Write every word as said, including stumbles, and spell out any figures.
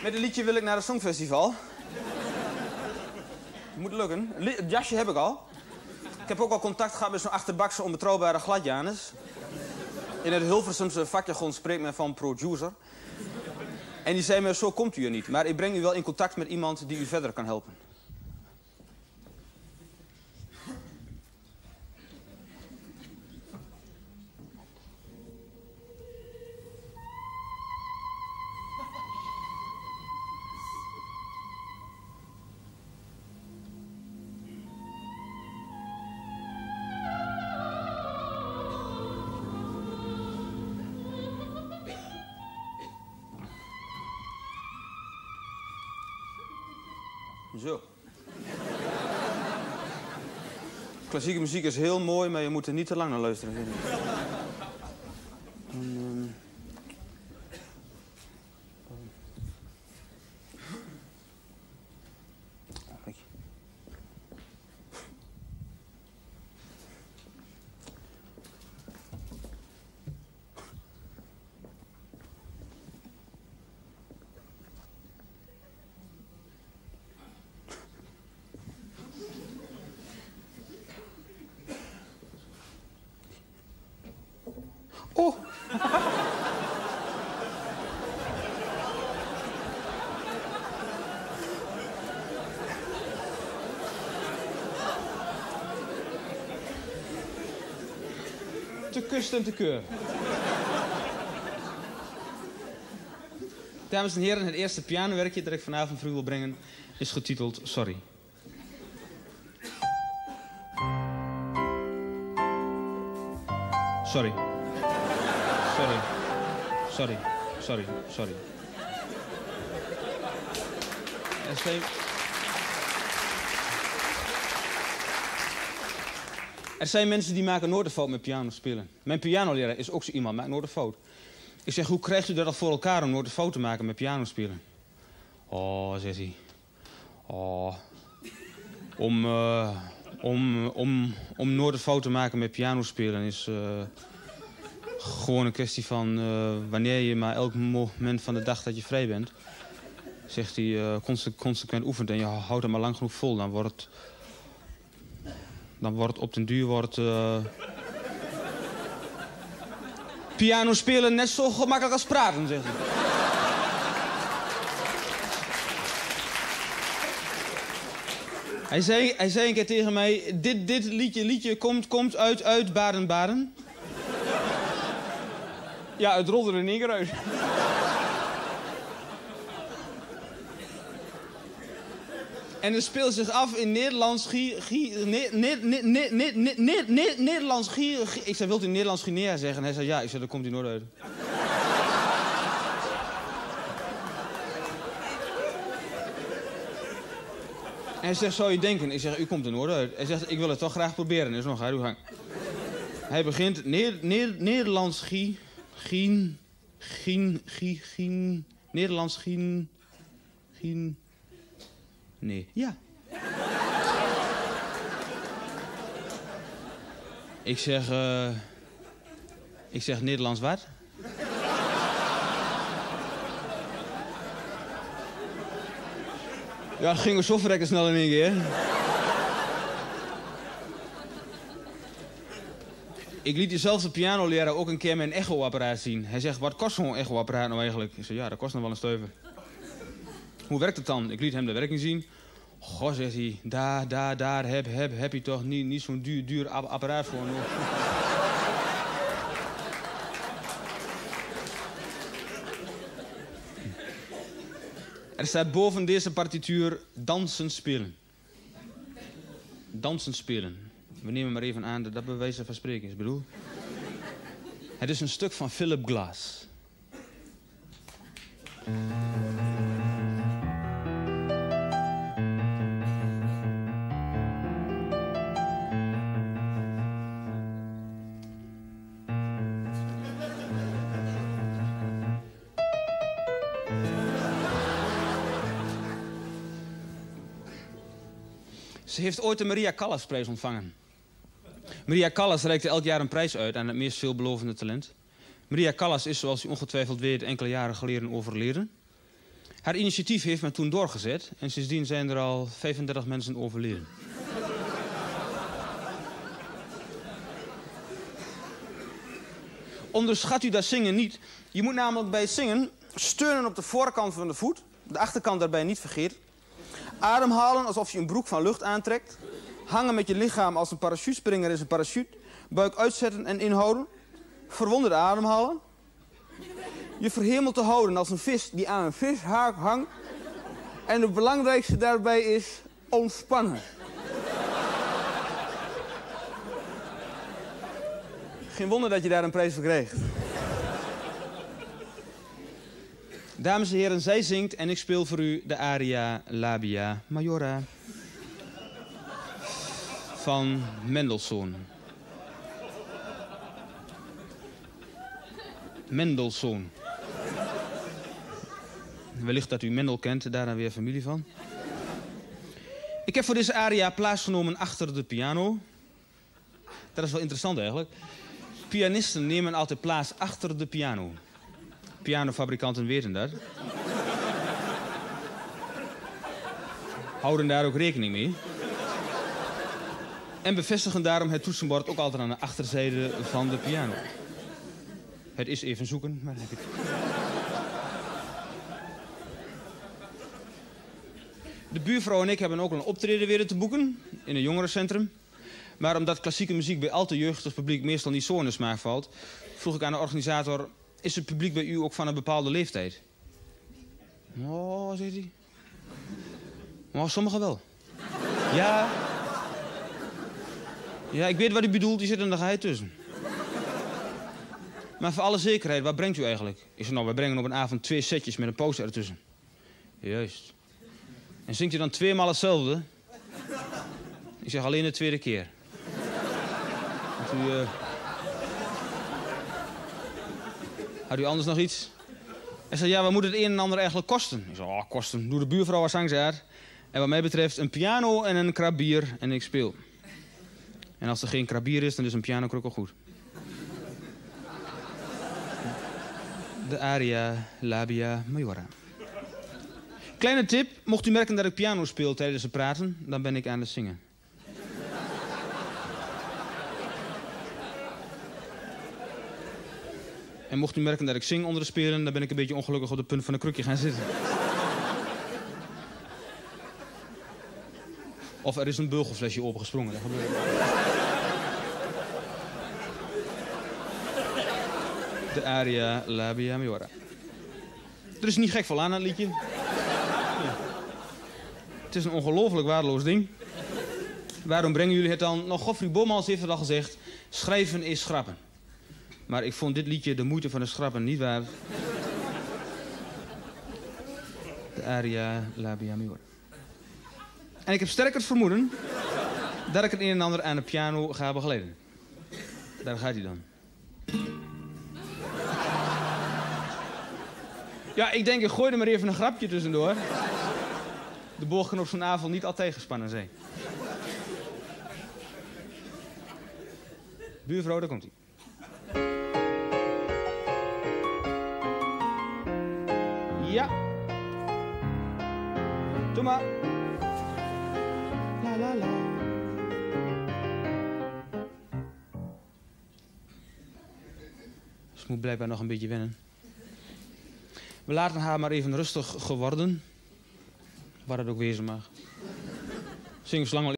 Met een liedje wil ik naar het Songfestival. Moet lukken. Het jasje heb ik al. Ik heb ook al contact gehad met zo'n achterbakse onbetrouwbare gladjanus. In het Hilversumse vakjargon spreekt men van producer. En die zei me, zo komt u er niet. Maar ik breng u wel in contact met iemand die u verder kan helpen. Zo. Klassieke muziek is heel mooi, maar je moet er niet te lang naar luisteren. En, um... Oh! Te kust en te keur. Dames en heren, het eerste pianowerkje dat ik vanavond voor u wil brengen is getiteld Sorry. Sorry. Sorry. Sorry. Sorry. Sorry. Er zijn... er zijn mensen die maken nooit een fout met piano spelen. Mijn pianoleraar is ook zo iemand, maakt nooit een fout. Ik zeg, hoe krijgt u dat voor elkaar om nooit een fout te maken met piano spelen? Oh, zegt hij. Oh. Om, uh, om, om, om nooit een fout te maken met piano spelen is... Uh, gewoon een kwestie van uh, wanneer je maar elk moment van de dag dat je vrij bent... zegt hij, uh, conse consequent oefent en je houdt het maar lang genoeg vol. Dan wordt het... Dan wordt het op den duur wordt... Uh, piano spelen net zo gemakkelijk als praten, zegt hij. Hij zei, hij zei een keer tegen mij... Dit, dit liedje, liedje komt, komt uit, uit Baden-Baden. Ja, het rolde er in één keer uit. En het speelt zich af in Nederlands... Nederlands... Ik zei, wilt u Nederlands Guinea zeggen? En hij zei, ja. Ik zei, daar komt hij nooit uit. En hij zegt, zou je denken? Ik zeg, u komt er nooit uit. Hij zegt, ik wil het toch graag proberen. Dus nog, ga uw gang. Hij begint Neer, Neer, Nederlands Gie... Gien... Gien... Gie... Gien... Nederlands Gien... Gien... Nee. Ja. Ik zeg... Uh, ik zeg Nederlands wat? Ja, dat ging zo verrekken snel in één keer. Ik liet diezelfde pianoleraar ook een keer mijn echoapparaat zien. Hij zegt, wat kost zo'n echoapparaat nou eigenlijk? Ik zeg, ja, dat kost nog wel een stuiver. Hoe werkt het dan? Ik liet hem de werking zien. Goh, zegt hij, daar, daar, daar heb, heb, heb je toch niet, niet zo'n duur, duur apparaat voor nodig. Er staat boven deze partituur dansen spelen. Dansen spelen. We nemen maar even aan dat dat bij wijze van spreken is, bedoel. Het is een stuk van Philip Glass. Ze heeft ooit de Maria Callas-prijs ontvangen. Maria Callas reikte elk jaar een prijs uit aan het meest veelbelovende talent. Maria Callas is, zoals u ongetwijfeld weet, enkele jaren geleden overleden. Haar initiatief heeft men toen doorgezet en sindsdien zijn er al vijfendertig mensen overleden. Onderschat u dat zingen niet. Je moet namelijk bij het zingen steunen op de voorkant van de voet. De achterkant daarbij niet vergeten. Ademhalen alsof je een broek van lucht aantrekt. Hangen met je lichaam als een parachutespringer in zijn parachute. Buik uitzetten en inhouden. Verwonderd ademhalen. Je verhemeld te houden als een vis die aan een vishaak hangt. En het belangrijkste daarbij is ontspannen. Geen wonder dat je daar een prijs voor kreeg. Dames en heren, zij zingt en ik speel voor u de aria Labia Majora van Mendelssohn. Mendelssohn. Wellicht dat u Mendel kent, daar dan weer familie van. Ik heb voor deze aria plaatsgenomen achter de piano. Dat is wel interessant eigenlijk. Pianisten nemen altijd plaats achter de piano. Pianofabrikanten weten dat. Houden daar ook rekening mee. En bevestigen daarom het toetsenbord ook altijd aan de achterzijde van de piano. Het is even zoeken, maar heb ik. De buurvrouw en ik hebben ook een optreden weer te boeken in een jongerencentrum. Maar omdat klassieke muziek bij al te jeugdig publiek meestal niet zo in de smaak valt, vroeg ik aan de organisator: is het publiek bij u ook van een bepaalde leeftijd? Oh, zegt hij. Oh, sommigen wel. Ja. Ja, ik weet wat u bedoelt, die zit er de geheid tussen. Maar voor alle zekerheid, wat brengt u eigenlijk? Ik zeg, nou, wij brengen op een avond twee setjes met een pauze ertussen. Juist. En zingt u dan tweemaal hetzelfde? Ik zeg, alleen de tweede keer. Had u, uh... Had u anders nog iets? Hij zei, ja, wat moet het een en ander eigenlijk kosten? Ik zei, oh, kosten. Doe de buurvrouw als zangzaar. En wat mij betreft een piano en een krabier en ik speel. En als er geen krabier is, dan is een pianokruk al goed. De aria Labia Majora. Kleine tip, mocht u merken dat ik piano speel tijdens het praten, dan ben ik aan het zingen. En mocht u merken dat ik zing onder de spelen, dan ben ik een beetje ongelukkig op de punt van een krukje gaan zitten. Of er is een bulgelflesje opengesprongen. Dat gebeurt. De aria Labia Majora. Er is niet gek veel aan het liedje. Ja. Het is een ongelooflijk waardeloos ding. Waarom brengen jullie het dan? Nog Godfried Bomans heeft het al gezegd. Schrijven is schrappen. Maar ik vond dit liedje de moeite van het schrappen niet waard. De aria Labia Majora. En ik heb sterk het vermoeden dat ik het een en ander aan de piano ga begeleiden. Daar gaat hij dan. Ja, ik denk, ik gooi er maar even een grapje tussendoor. De bogen op zo'n avond niet altijd gespannen zijn. Buurvrouw, daar komt hij. Ja. Doe maar. La la la. Ze moet blijkbaar nog een beetje wennen. We laten haar maar even rustig geworden. Waar het ook wezen mag. Zing zo lang wel